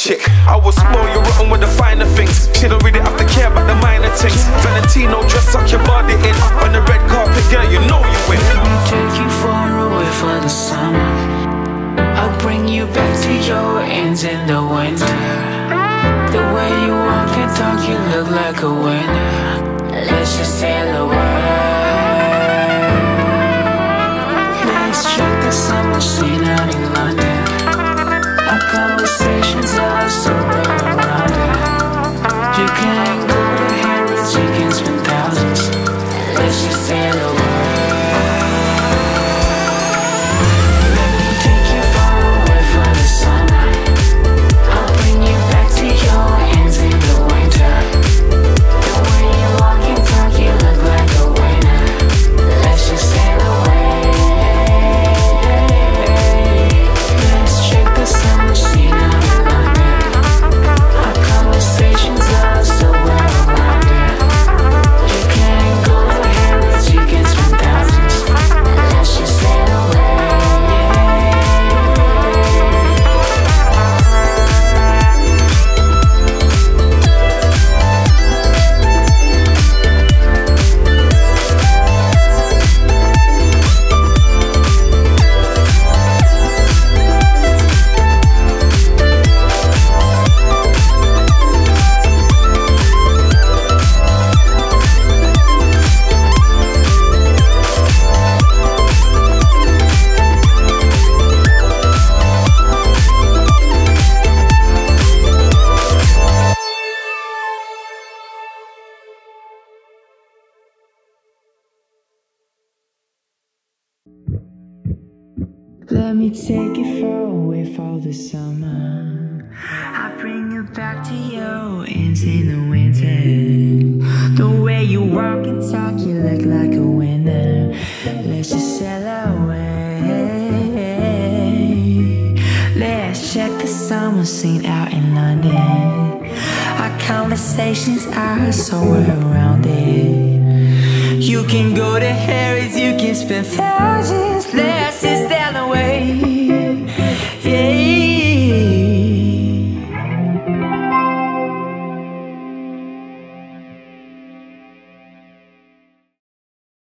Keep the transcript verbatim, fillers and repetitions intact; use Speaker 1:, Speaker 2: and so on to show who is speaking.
Speaker 1: chick. I will spoil you rotten with the finer things. She don't really have to care about the minor things. Valentino dress, suck your body in. On the red carpet, girl, you know you win.
Speaker 2: Let me take you far away for the summer. I'll bring you back to your ends in the winter. The way you walk and talk, you look like a winner. Let's just sail away. Let's check the summer scene out in London. Our conversations are so around it. You can go to Harrods, you can spend thousands. Let's just sail away. Let me take you far away for the summer. I'll bring you back to your ends in the winter. The way you walk and talk, you look like a winner. Let's just sail away. Let's check the summer scene out in London. Our conversations are so well rounded. You can go to Harrods, you can spend thousands. Let's just sail away. Let me take you far away for the summer. I'll bring you back to your ends in the winter. The way you walk and talk, you look like a winner. Let's just sail away. Let's check the summer scene out in London. Our conversations are so well rounded. You can go to Harrods, you can spend thousands.